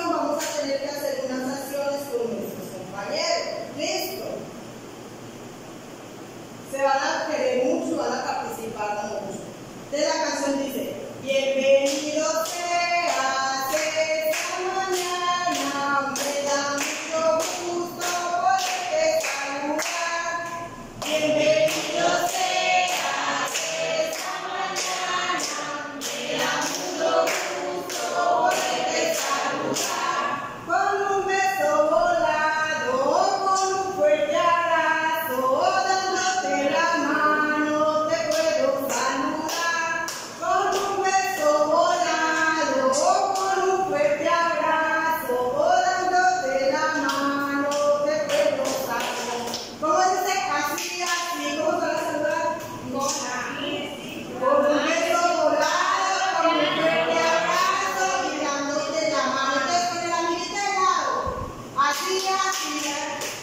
acción vamos a tener que hacer unas acciones con nuestros compañeros. ¿Listo? Se van a querer mucho, van a participar mucho. De la canción dice: bienvenido seas esta mañana, me da mucho gusto poderte saludar. Bienvenido seas esta mañana, me da mucho gusto poderte saludar. Con un beso volado, con un fuerte abrazo, dándote la mano te puedo saludar. Con un beso volado, con un fuerte abrazo, dándote la mano te puedo saludar. ¿Cómo dice? Así, así. ¿Cómo te vas a saludar? Con un beso volado, con un fuerte abrazo y dándote la mano. Entonces con el amiguito de lado. Así, así.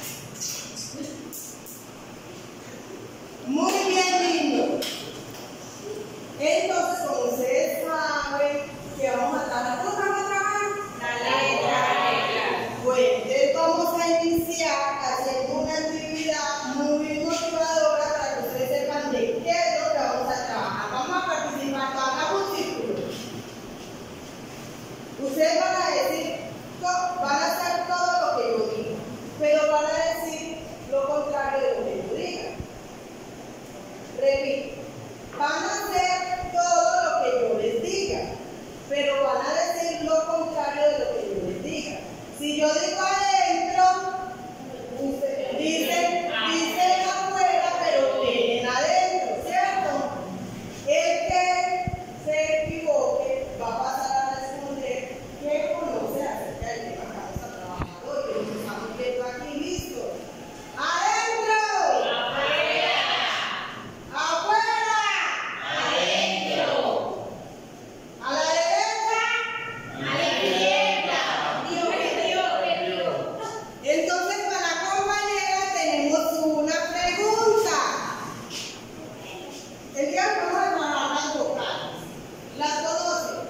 Muy bien, lindo. Entonces, como ustedes saben que vamos a trabajar, ¿cómo vamos a trabajar? La letra. Bueno, entonces vamos a iniciar haciendo una actividad muy motivadora para que ustedes sepan de qué es lo que vamos a trabajar. Vamos a participar, hagamos un círculo. Ustedes van a decir, van a hacer todo lo que yo diga, pero van a decir lo contrario de lo que yo diga. Repito, van a hacer todo lo que yo les diga, pero van a decir lo contrario de lo que yo les diga. Si yo digo adentro, ustedes dicen afuera, pero tienen adentro, ¿cierto? El que se equivoque va a pasar a responder qué conoce acerca del tema que vamos a trabajar hoy, que lo estamos viendo aquí, listo. ¡Adentro! ¡Afuera! ¡Adentro! ¿A la derecha? ¡A la izquierda! Entonces, para la compañera tenemos una pregunta. El día que vamos a trabajar las vocales. ¿Las conocen?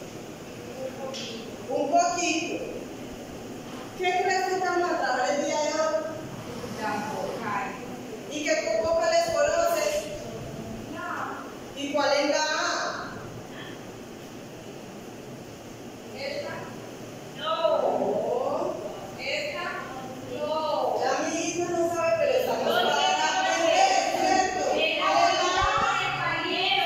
Un poquito. ¿Qué pregunta vamos a trabajar el día de hoy? Las vocales. ¿Y qué vocales conoces? ¿Y cuál es la A? ¿Esta? No. ¿Esta? No. La mi hija no sabe, pero estamos para aprender, ¿cierto? ¿Cuál es la A? Muy bien,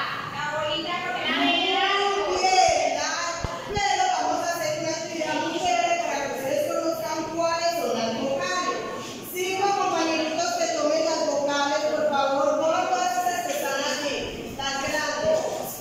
pero vamos a hacer una actividad muy chévere para que ustedes conozcan cuáles son las vocales. 5 compañeritos que tomen las vocales, por favor, por todas ustedes que están aquí, las grandes.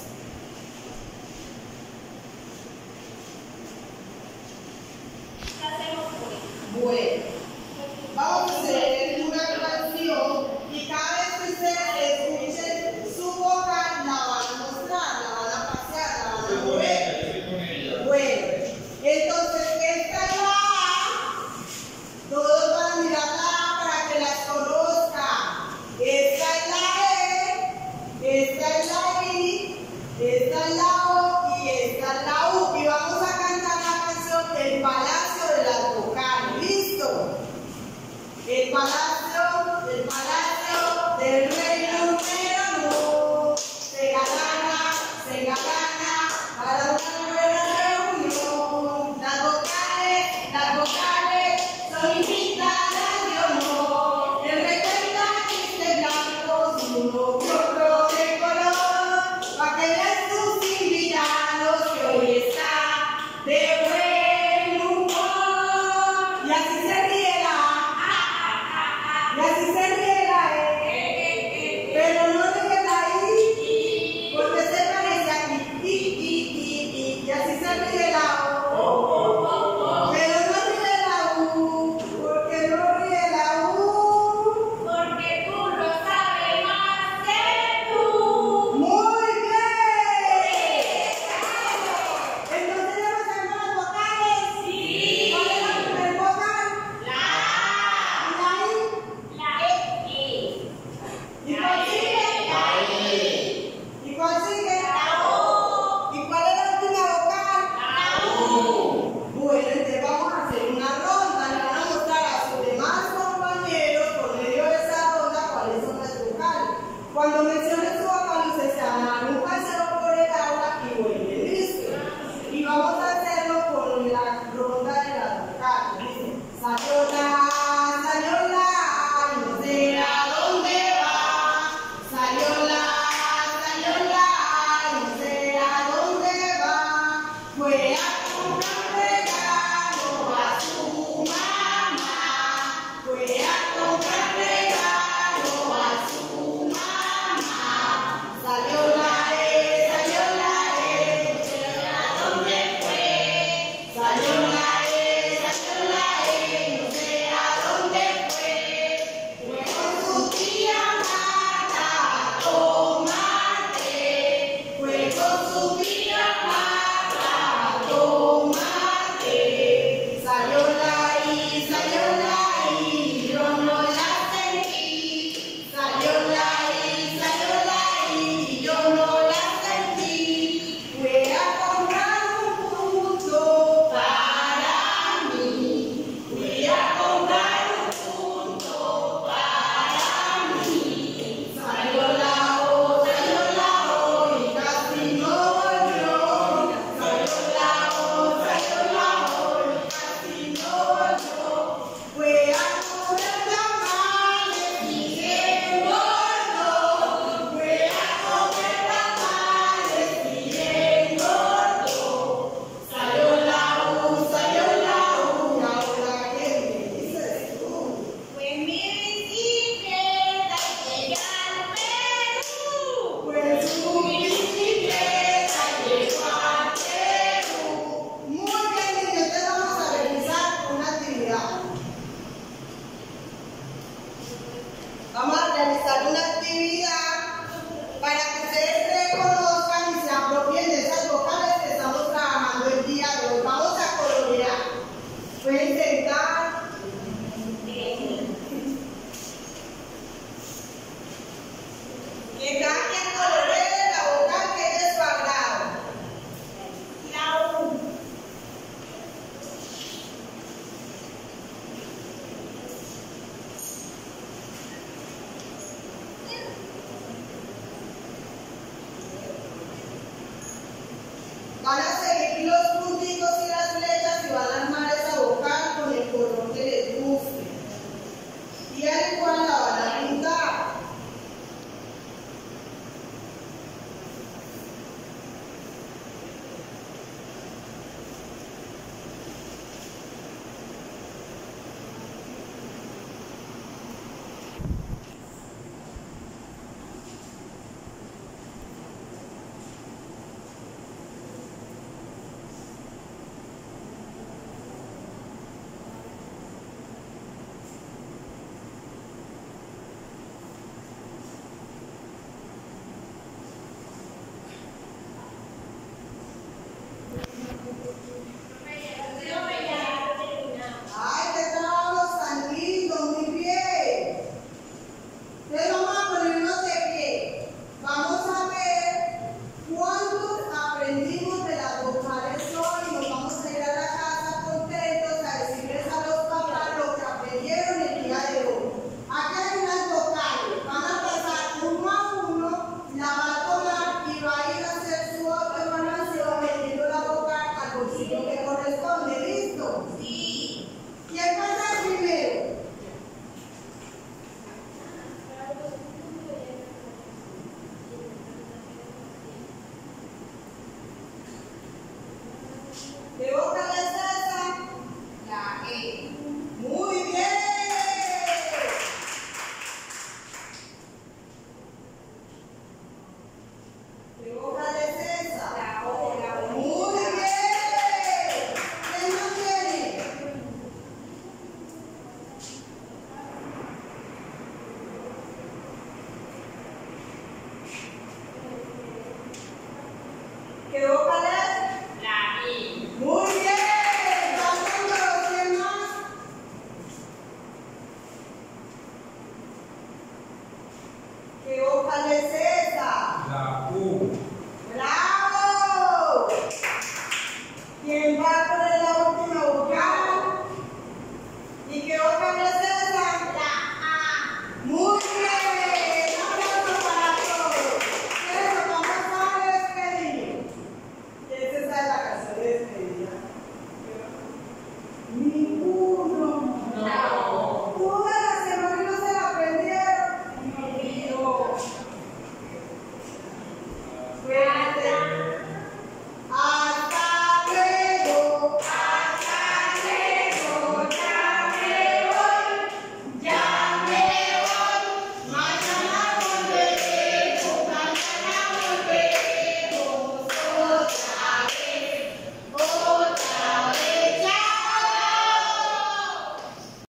Bueno, vamos a hacer una canción y cada vez que ustedes escuchen su vocal la van a mostrar, la van a pasear, la van a mover. Bueno, entonces esta es la A. Todos van a mirar la A para que las conozcan. Esta es la E, esta es la I, esta es la O y esta es la U. Y vamos a cantar la canción El Palacio de las Vocales. ¿Listo? El Palacio Rosa.